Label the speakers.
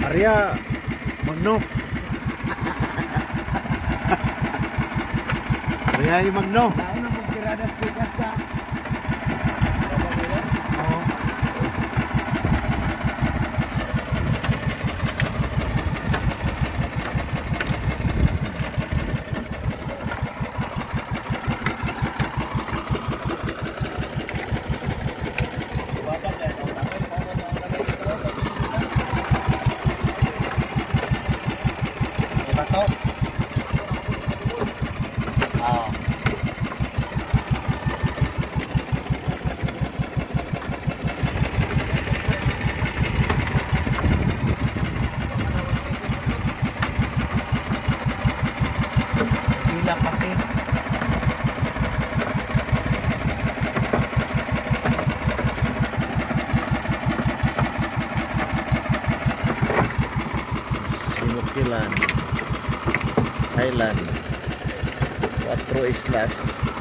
Speaker 1: Arya Magno. Arya yung Magno.
Speaker 2: Lain mo tiradas pikas da. Kasi
Speaker 1: Sinukilan Island 4 islas